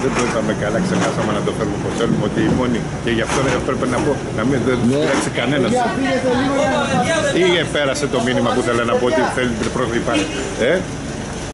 Δεν το είπαμε καλά, ξεχάσαμε να το φέρουμε όπως θέλουμε, ότι οι μόνοι. Και γι' αυτό δεν πρέπει να πω, να μην δεν πειράξει κανένας. Ή πέρασε το μήνυμα που θέλει να πω ότι θέλει πρόσωποι.